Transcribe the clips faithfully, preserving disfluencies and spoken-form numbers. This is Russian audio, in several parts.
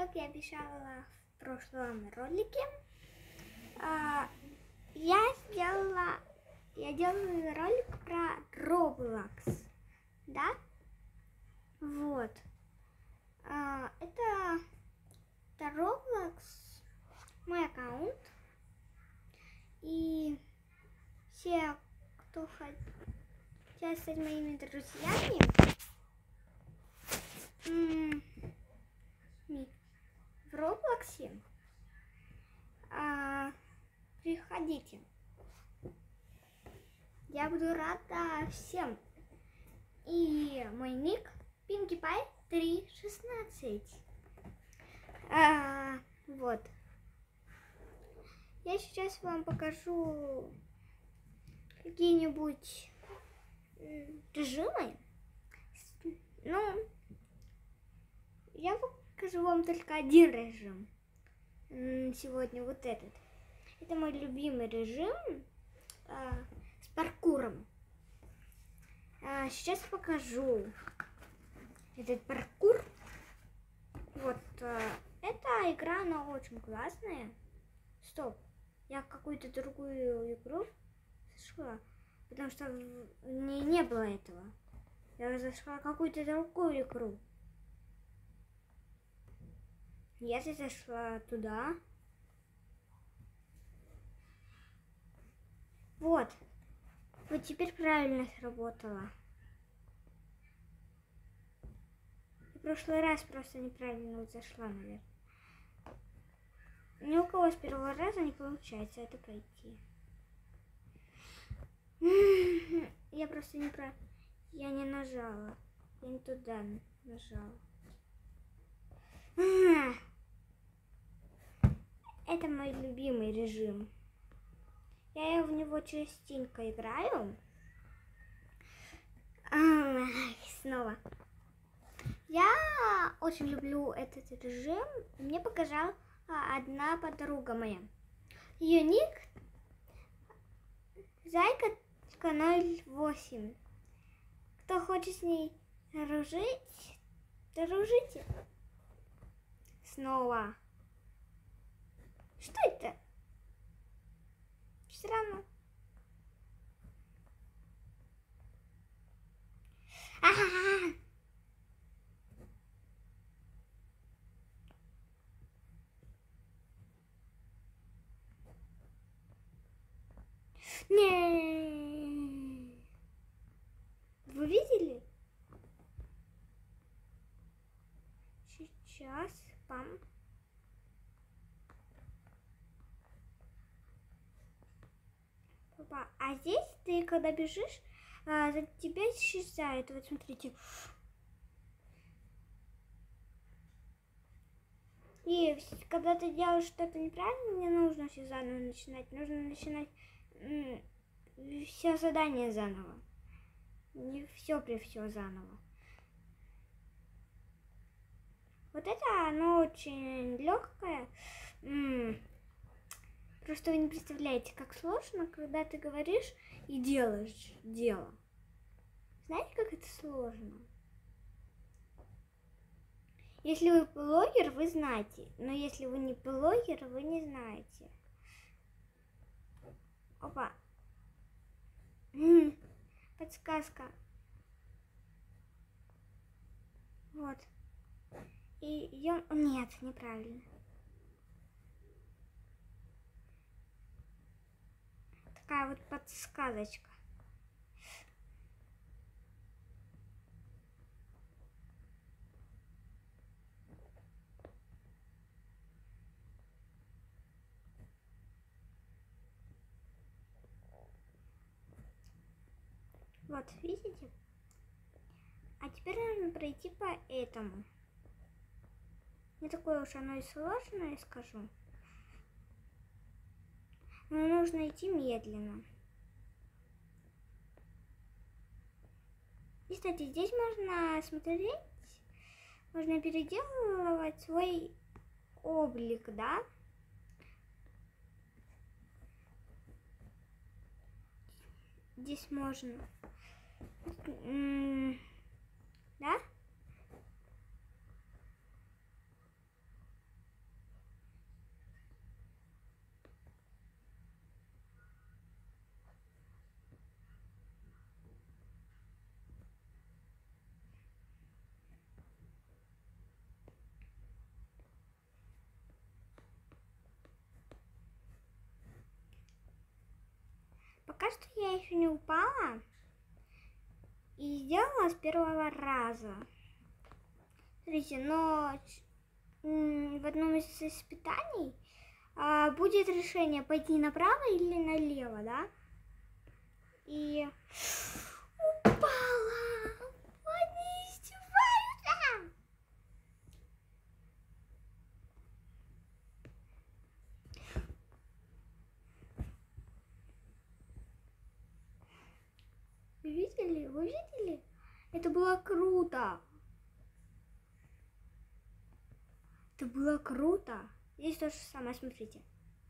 как я обещала в прошлом ролике, я сделала, я делаю ролик про Roblox, да? Вот. Это, это Roblox, мой аккаунт. И все, кто хотят стать моими друзьями, в Роблоксе, а, приходите. Я буду рада всем. И мой ник Pinkie Pie три шестнадцать. А, вот. Я сейчас вам покажу какие-нибудь режимы. Ну, я покажу вам только один режим сегодня, вот этот. Это мой любимый режим а, с паркуром. А, сейчас покажу этот паркур. Вот, а, эта игра, она очень классная. Стоп, я в какую-то другую игру зашла, потому что в ней не было этого. Я зашла в какую-то другую игру. Я зашла туда. Вот. Вот теперь правильно сработало. В прошлый раз просто неправильно вот зашла, наверное. Ни у кого с первого раза не получается это пройти. Я просто не про... Я не нажала. Я не туда нажала. Это мой любимый режим. Я в него частенько играю. Снова. Я очень люблю этот режим. Мне показала одна подруга моя. Ее ник Зайка ноль восемь. Кто хочет с ней дружить, дружите. Снова. Что это? Все равно. А-ха-ха. Не. Вы видели? Сейчас, пам. Папа, а здесь ты, когда бежишь, а, за тебя исчезает. Вот смотрите. И когда ты делаешь что-то неправильно, не нужно все заново начинать. Нужно начинать все задание заново. Не все при все заново. Вот это оно очень легкое. Просто вы не представляете, как сложно, когда ты говоришь и делаешь дело. Знаете, как это сложно? Если вы блогер, вы знаете. Но если вы не блогер, вы не знаете. Опа. Подсказка. Вот. И я... Нет, неправильно. Такая вот подсказочка. Вот, видите? А теперь нужно пройти по этому. Не такое уж оно и сложное, скажу. Но нужно идти медленно. И, кстати, здесь можно смотреть, можно переделывать свой облик, да? Здесь можно. М-м- да? пока что я еще не упала. И сделала с первого раза. Смотрите, но в одном из испытаний а, будет решение пойти направо или налево, да? И упала! Они издеваются! Вы видели? Вы видели? Это было круто! Это было круто! Здесь то же самое, смотрите.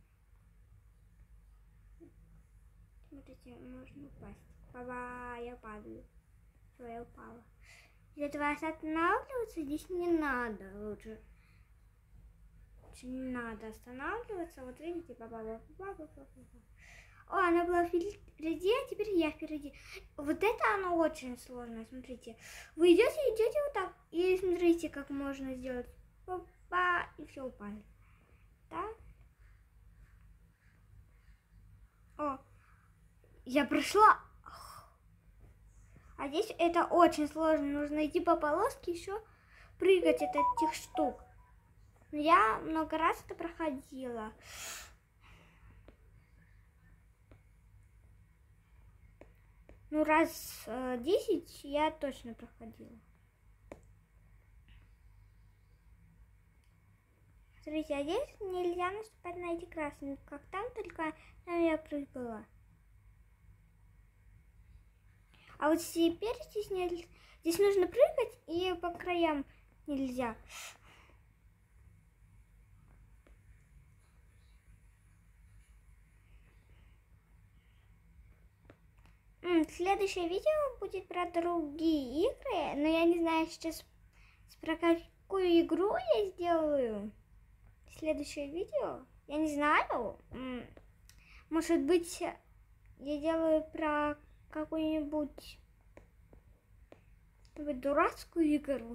Смотрите, можно упасть. Баба, я падаю. Все, я упала. Для этого останавливаться здесь не надо лучше. Лучше не надо останавливаться. Вот видите, баба, баба, баба, баба. О, она была впереди, а теперь я впереди. Вот это оно очень сложно, смотрите. Вы идете, идете вот так. И смотрите, как можно сделать. Баба, и все, упали. Да? О, я прошла. А здесь это очень сложно. Нужно идти по полоске, еще прыгать от этих штук. Но я много раз это проходила. Ну, раз э, десять я точно проходила. Смотрите, а здесь нельзя наступать на эти красные, как там, только там я прыгала. А вот теперь здесь, не, здесь нужно прыгать, и по краям нельзя. Следующее видео будет про другие игры, но я не знаю сейчас, про какую игру я сделаю. Следующее видео, я не знаю, может быть, я делаю про какую-нибудь дурацкую игру.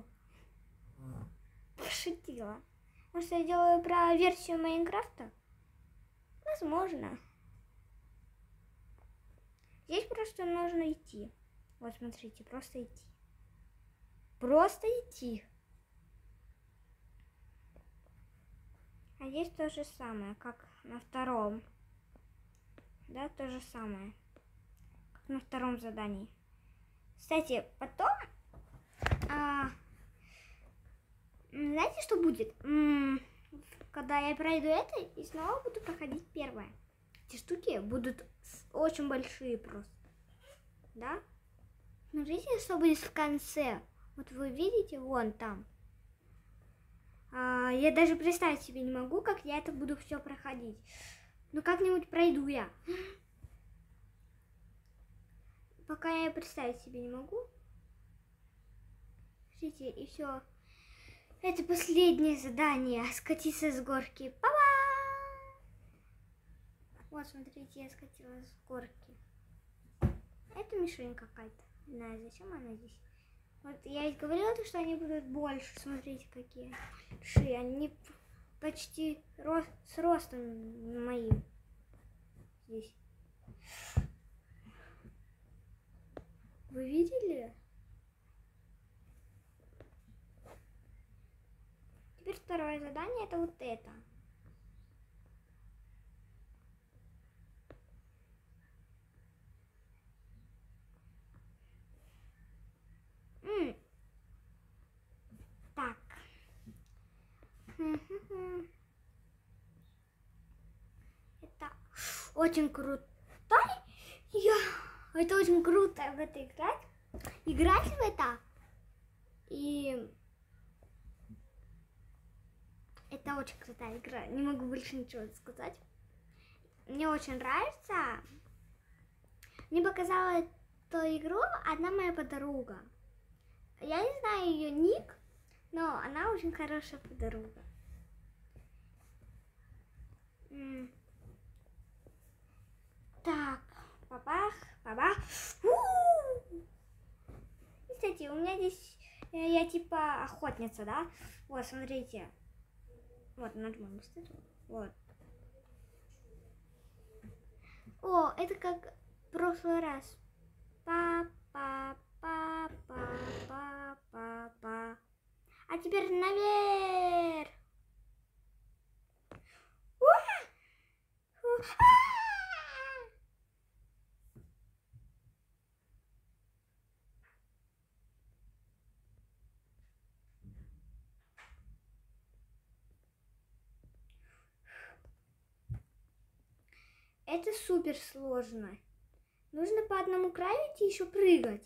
Пошутила. Может, я делаю про версию Майнкрафта? Возможно. Здесь просто нужно идти. Вот, смотрите, просто идти. Просто идти. А здесь то же самое, как на втором. Да, то же самое. Как на втором задании. Кстати, потом... А, знаете, что будет? М-м, когда я пройду это и снова буду проходить первое. Эти штуки будут очень большие просто. Да? Смотрите, что будет в конце. Вот вы видите, вон там. А, я даже представить себе не могу, как я это буду все проходить. Ну, как-нибудь пройду я. Пока я представить себе не могу. Смотрите, и все. Это последнее задание. Скатиться с горки. Па-ба! Вот, смотрите, я скатилась с горки. Это мишень какая-то. Не знаю, зачем она здесь. Вот я ведь говорила, что они будут больше. Смотрите, какие большие. Они почти рост, с ростом моим. Здесь. Вы видели? Теперь второе задание, это вот это. М-м. Так. Это очень круто. Я... Это очень круто в это играть. Играть в это. И... Это очень крутая игра. Не могу больше ничего сказать. Мне очень нравится. Мне показала эту игру одна моя подруга. Я не знаю ее ник, но она очень хорошая подруга. М. Так, бабах, бабах. У-у-у! Кстати, у меня здесь, я типа охотница, да? Вот, смотрите. Вот, нажмем быстрее. Вот. О, это как прошлый раз. Па-па-па-па-па-па. А теперь наверх. Это супер сложно. Нужно по одному краю идти, еще прыгать.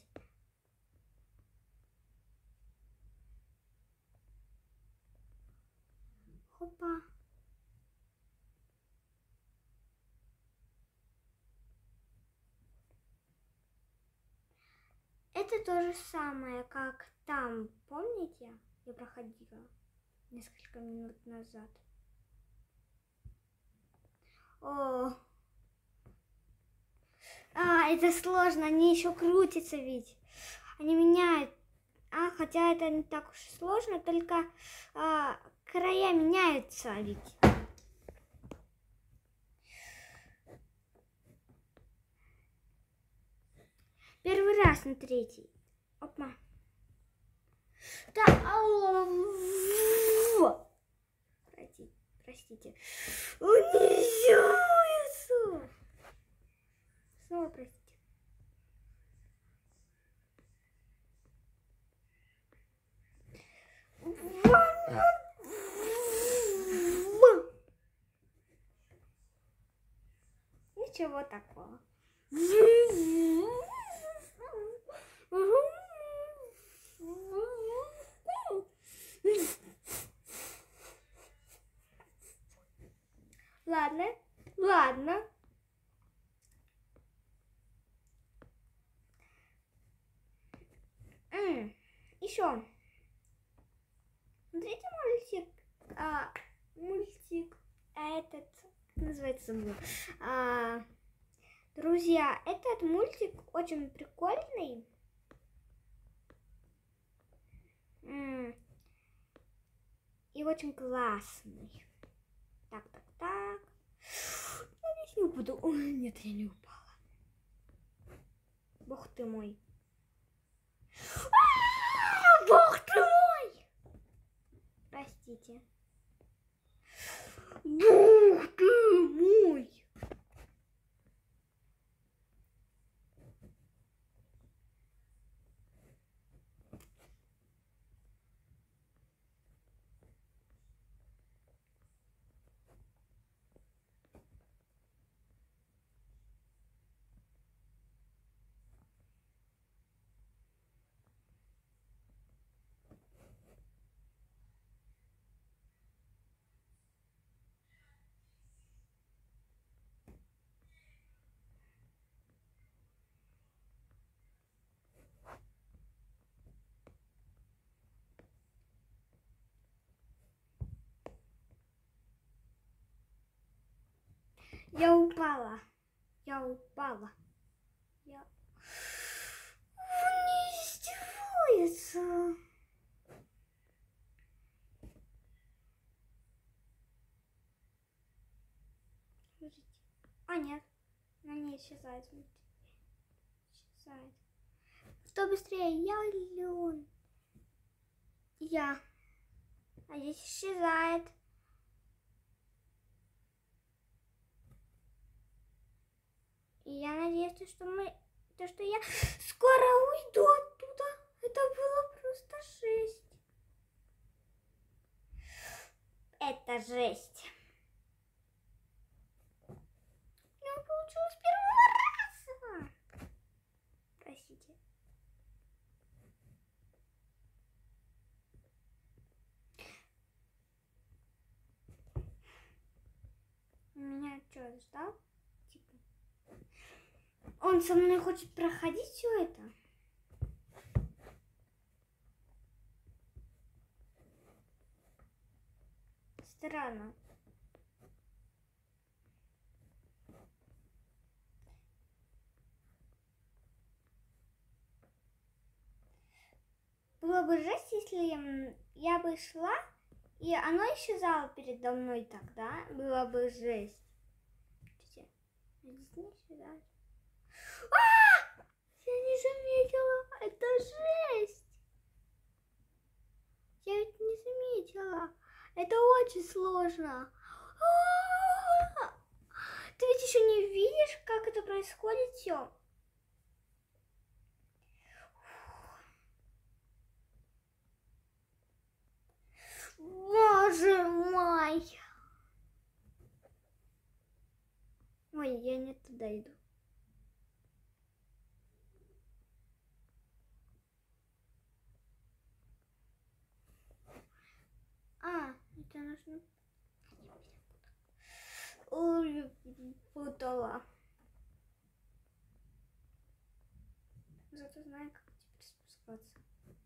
Хопа. Это то же самое, как там, помните? Я проходила несколько минут назад. О, а, это сложно, они еще крутятся ведь. Они меняют. А, хотя это не так уж и сложно, только а, края меняются ведь. Первый раз на третий. Опа. Да, ау. Простите, простите. Унижаются. Снова простите. Ничего такого. Ладно, ладно. М-м, еще. Смотрите мультик. А, мультик. А этот называется. А, друзья, этот мультик очень прикольный. М-м, и очень классный. Так, так, так. Я здесь не упаду. Ой, нет, я не упала. Бог ты мой. А-а-а, бог ты мой! Простите. Бог ты мой! Я упала. Я упала. Я... Он не издевается. Смотрите. А, нет. Она не исчезает. Смотрите. Исчезает. Кто быстрее? Я или он? Я. А здесь исчезает. И я надеюсь, что мы, то, что я скоро уйду оттуда. Это было просто жесть. Это жесть. Я получилось с первого раза. Простите. Меня что, ждал? Он со мной хочет проходить все это? Странно. Было бы жесть, если я бы шла, и оно исчезало передо мной тогда. Было бы жесть. Здесь не исчезает. А! Я не заметила. Это жесть. Я ведь не заметила. Это очень сложно. А! Ты ведь еще не видишь, как это происходит все. Боже мой. Ой, я не туда иду. А, это нужно... Ой, путала. Зато знаю, как теперь спускаться.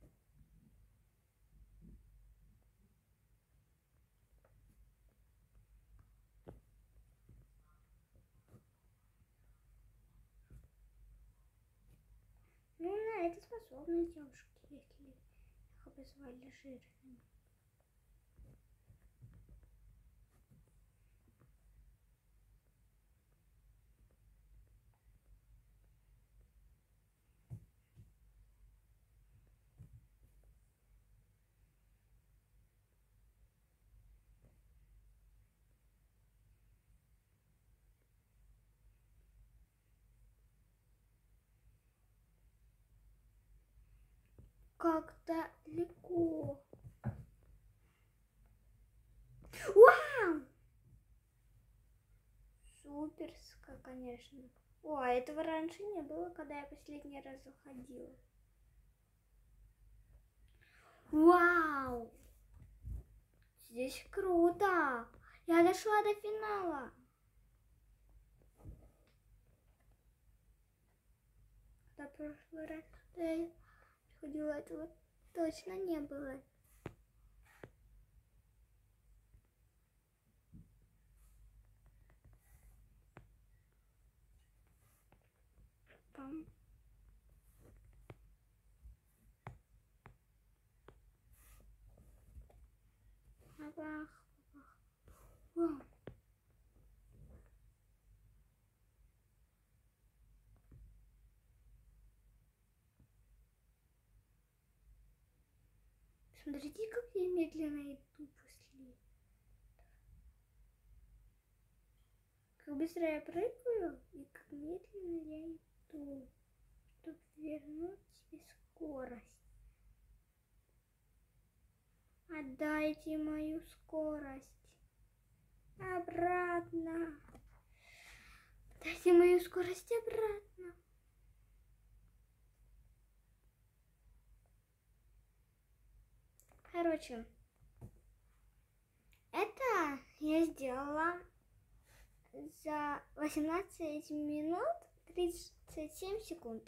Ну, на это способны девушки, если их обозвали жирными. Как далеко. Вау! Суперско, конечно. О, а этого раньше не было, когда я последний раз заходила. Вау! Здесь круто! Я дошла до финала. Когда в прошлый раз, когда я приходила, этого точно не было. Пам. Бабах, бабах. Вау. Смотрите, как я медленно иду после. Как быстро я прыгаю и как медленно я иду, чтобы вернуть себе скорость. Отдайте мою скорость обратно. Дайте мою скорость обратно. Короче, это я сделала за восемнадцать минут тридцать семь секунд.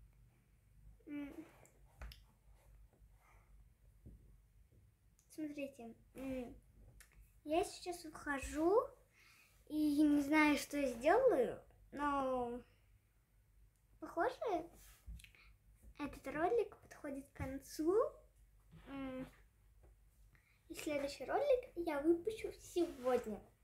Смотрите, я сейчас ухожу и не знаю, что сделаю, но похоже, этот ролик подходит к концу. И следующий ролик я выпущу сегодня.